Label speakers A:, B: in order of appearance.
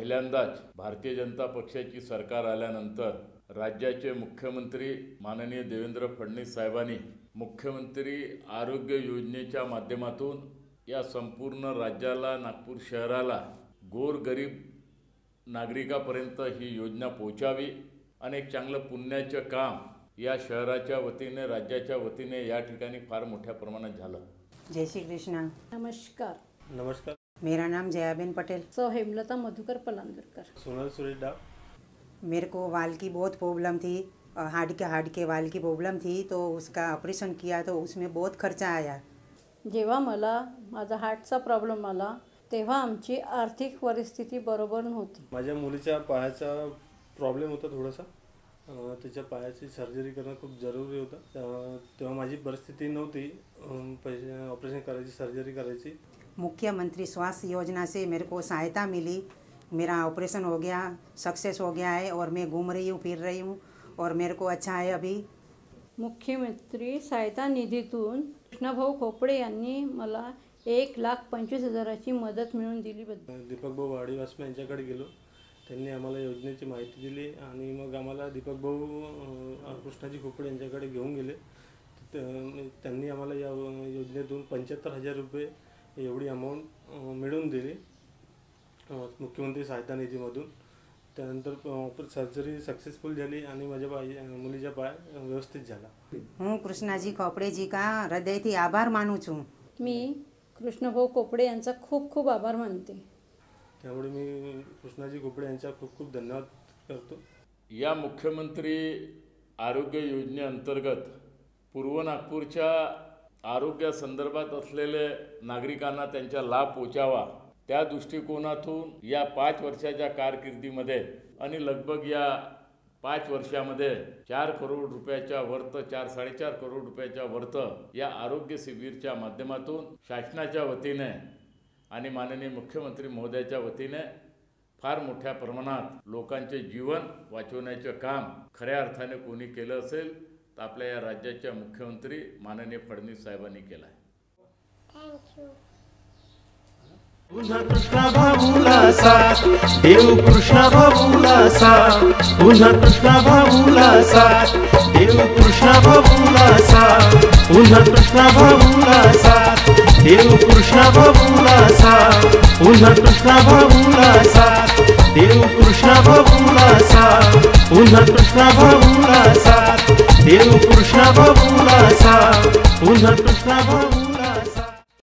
A: पहिल्यांदाच भारतीय जनता पक्षाची सरकार आल्यानंतर राज्याचे मुख्यमंत्री माननीय देवेंद्र फडणवीस साहेबांनी मुख्यमंत्री आरोग्य योजनेच्या माध्यमातून या संपूर्ण राज्याला, नागपूर शहराला गोरगरीब नागरिकांपर्यंत ही योजना पोहोचावी आणि एक चांगलं पुण्याचं काम या शहराच्या वतीने, राज्याच्या वतीने या ठिकाणी फार मोठ्या प्रमाणात झालं।
B: जय श्री कृष्णा।
C: नमस्कार।
B: मेरा नाम जयाबेन पटेल।
D: सो हेमलता मधुकर पलांदरकर।
C: सोनल सुरेश डाव।
B: मेरे को वाल की बहुत प्रॉब्लम थी, हार्ट के वाल की प्रॉब्लम थी, तो उसका ऑपरेशन किया तो उसमें बहुत खर्चा आया।
D: जेव्हा मला माझा हार्टचा प्रॉब्लेम आला तेव्हा आमची आर्थिक परिस्थिती बरोबर नव्हती।
C: माझ्या मुलीच्या पायाचा प्रॉब्लेम होता थोडासा, त्याच्या पायाची सर्जरी करणं खूप जरुरी होतं। तेव्हा माझी परिस्थिती नव्हती पैसे ऑपरेशन करायची, सर्जरी करायची।
B: मुख्यमंत्री स्वास्थ्य योजना से मेरे को सहायता मिली, मेरा ऑपरेशन हो गया, सक्सेस हो गया है और मैं घूम रही हूँ, फिर रही हूँ और मेरे को अच्छा है। अभी
D: मुख्यमंत्री सहायता निधीतून कृष्णभाऊ खोपडे यांनी मला 1,25,000ची मदत मिळवून दिली।
C: दीपक भाऊ वाडीवासमे यांच्याकडे गेलो, त्यांनी आम्हाला योजनेची माहिती दिली आणि मग आम्हाला दीपक भाऊ कृष्णाजी खोपडे यांच्याकडे घेऊन गेले। त्यांनी आम्हाला या योजनेतून 75,000 रुपये एवढी अमाऊंट मिळवून दिली मुख्यमंत्री सहायता निधीमधून। त्यानंतर सर्जरी सक्सेसफुल झाली आणि माझ्या मुलीचा पाय व्यवस्थित झाला।
B: हूँ कृष्णाजी खोपड़े जी का हृदयથી आभार मानू छूँ।
D: मी कृष्णभाऊ खोपडे यांचा खूप खूप आभार मानते।
C: त्यामुळे मी कृष्णाजी खोपडे यांचा खूप खूप धन्यवाद करतो।
A: या मुख्यमंत्री आरोग्य योजनेअंतर्गत पूर्व नागपूरच्या आरोग्य संदर्भात असलेले नागरिकांना त्यांचा लाभ पोहोचावा त्या दृष्टिकोनातून या 5 वर्षाच्या कारकिर्दीमध्ये आणि लगभग या 5 वर्षामध्ये 4 करोड रुपयाच्या वर्थ, 4-4.5 करोड रुपयाच्या वर्थ या आरोग्य शिबिरच्या माध्यमातून शासनाच्या वतीने आणि माननीय मुख्यमंत्री महोदयाच्या वतीने फार मोठ्या प्रमाणात लोकांचे जीवन वाचवण्याचे काम खऱ्या अर्थाने कोणी केलं असेल तर आपल्या या राज्याच्या मुख्यमंत्री माननीय फडणवीस साहेबांनी केलं आहे।
D: थँक्यू।
E: पुन्हा कृष्णा भाऊला साथ देव, कृष्णा भाऊला साथ, पुन्हा कृष्णा भाऊला साथ देव, कृष्णा भाऊला साथ, पुन्हा कृष्णा भाऊला साथ देव, कृष्णा भाऊला साथ, पुन्हा कृष्णा भाऊला साथ देव, कृष्णा भाऊला साथ, पुन्हा कृष्णा भाऊला साथ देव, कृष्णा भाऊला साथ, पुन्हा कृष्णा भाऊ